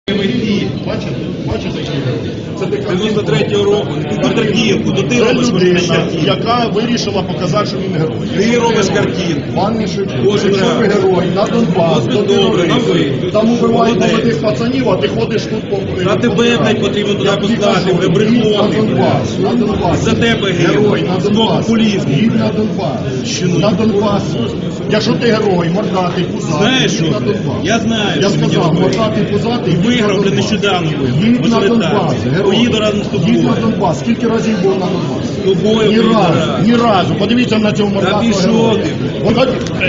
Бачите, це 93-го року, на Тракіївку, то ти робиш людина, яка вирішила показати, що він герой. Ти робиш картину. Пане Шевченко, якщо ви герой, на Донбас, то терорист. Там убивають молодих пацанів, а ти ходиш тут по... А тебе, блядь, потрібно туди послати, вже брехло. На Донбас. За тебе герой, на Донбас. популізм. Їдь на Донбас. На Донбас. Якщо ти герой, мордатий, пузатий, Знаєш що? на Донбас. Я знаю, Я що мені сказав, робити. мордатий, пузатий, Виграв, блядь, нещодавно виграв. Їдь на Донбас, герой. Поїду разом з тобою. Їдь на Донбас. Скільки разів був на Донбас? З тобою Ні поїду разу, раз. ні разу. Подивіться на цього мордатого пішов героя. ти. Вона...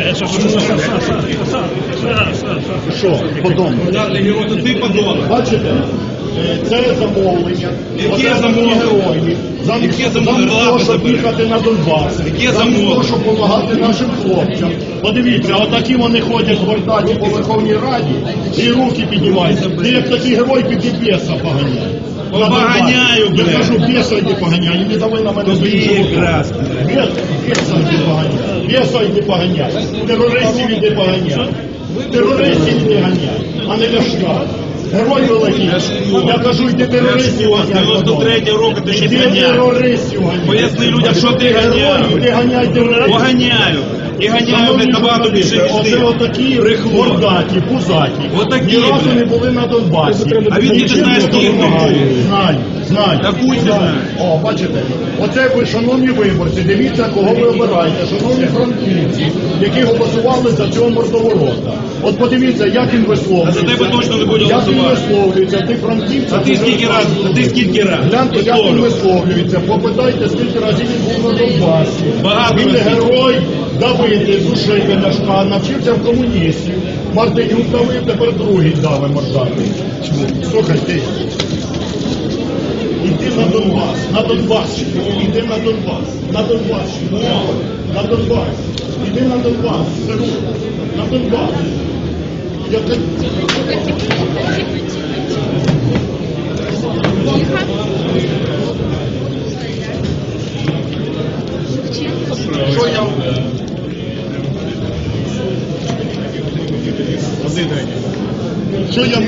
Що? Подон. То ти подонок. Бачите? Це замовлення. Яке Оце замовлення? герої. Замість Яке того, замовлення? щоб їхати на Донбас. Яке Замість того, замовлення? щоб допомагати нашим хлопцям. Подивіться, отакі вони ходять в Гордані по Верховній Раді і руки піднімаються. Ти як такий герой піди бєса поганяй. Поганяю, Я блядь. кажу, бєса йди поганяй, не давай на мене Тобі свої якраз. Бєса йди поганяй. Бєса йди поганяй. Терористів йди поганяй. Терористів йди ганяй, а не Ляшка. Герой великий. Я кажу, йди терористів Ляшко, з ганяй. 93-го року ти ще Йди ганяй. терористів ганяй. Поясни людям, що ти Герой, ганяв. йди ганяй терористів. Поганяю. І ганяю, блядь, набагато більше, ніж Оце ти. отакі Брехло. мордаті, пузаті. Отакі, Ні разу блядь. не були на Донбасі. А він, ти знаєш, ким ти був? Знаю. Та хуй ти знаєш. О, бачите, оце ви, шановні виборці, дивіться, кого ви обираєте, шановні франківці, які голосували за цього мордоворота. От подивіться, як він висловлюється. А за тебе точно не буде Як він голосувати. висловлюється, ти франківця. А ти скільки раз? А ти скільки раз? Гляньте, як він Висловлював. висловлюється. Попитайте, скільки разів він був на Донбасі. Багато Він разів. герой давити, душити Ляшка, навчився в комуністів. Мартинюк давив, тепер другий дави мордати. Слухай, ти. Іди на Донбас, на Донбас, іди на Донбас, на Донбас, на Донбас, іди на Донбас, Сиру, на Донбас. Я так... Що я... Що я...